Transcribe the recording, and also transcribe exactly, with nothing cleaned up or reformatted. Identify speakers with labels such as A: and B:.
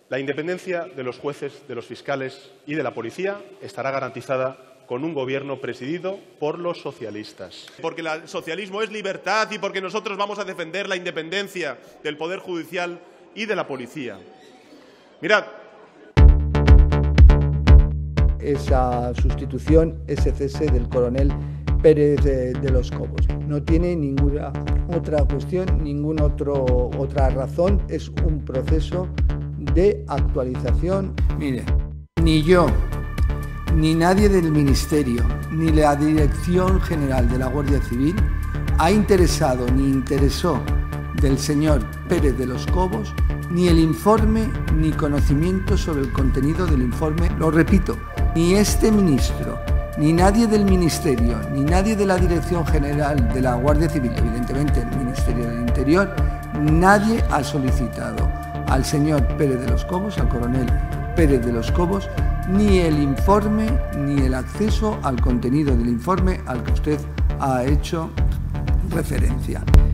A: La independencia de los jueces, de los fiscales y de la policía estará garantizada con un gobierno presidido por los socialistas. Porque el socialismo es libertad y porque nosotros vamos a defender la independencia del Poder Judicial y de la policía. Mirad.
B: Esa sustitución, ese cese del coronel Pérez de, de los Cobos. No tiene ninguna otra cuestión, ninguna otro, otra razón. Es un proceso de actualización.
C: Mire, ni yo, ni nadie del Ministerio, ni la Dirección General de la Guardia Civil ha interesado ni interesó del señor Pérez de los Cobos ni el informe ni conocimiento sobre el contenido del informe. Lo repito, ni este ministro, ni nadie del Ministerio, ni nadie de la Dirección General de la Guardia Civil, evidentemente el Ministerio del Interior, nadie ha solicitado al señor Pérez de los Cobos, al coronel Pérez de los Cobos, ni el informe ni el acceso al contenido del informe al que usted ha hecho referencia.